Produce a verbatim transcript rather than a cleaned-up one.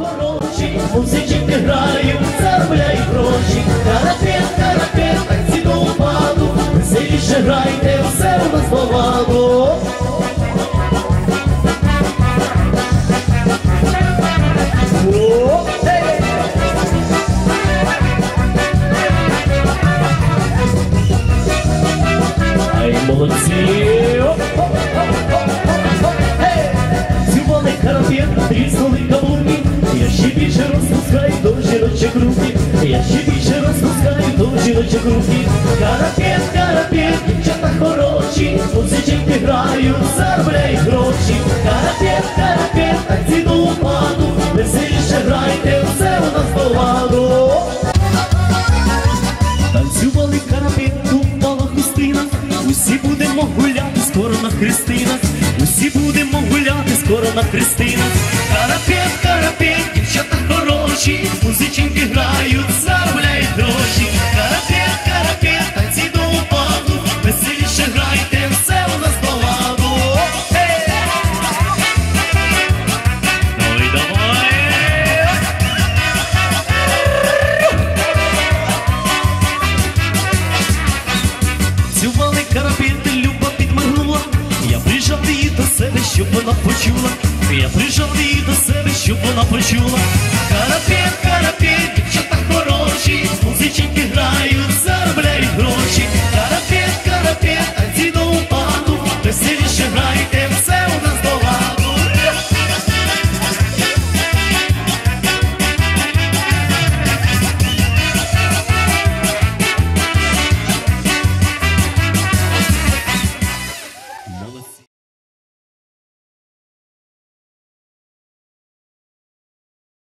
хороші, музички грають, заробляють гроші. Карапет, карапет, танці до упаду, веселіше грайте, все у нас поваду. Молодці! Зюбали карапет, тріснули каблуки, я ще більше розпускаю до жіночок руки, я ще більше розпускаю до жіночок руки. Карапет, карапет, дівчата хороші, музички грають, заробляють гроші. Карапет, карапет, танці до упаду, веселіше грайте, все у нас по ладу. Танцювали карапет, упала хустина, усі будемо гуляти скоро на хрестинах, усі будемо гуляти скоро на хрестинах. Карапет, карапет, дівчата хороші, музички грають, заробляють гроші. Карапет, карапет, танці до упаду, веселіше грайте, все у нас до ладу. Ой, давай! Цювали карапет, Люба підмигнула, я прижав її до себе, щоб вона почула, я прижав її до себе, щоб вона почула.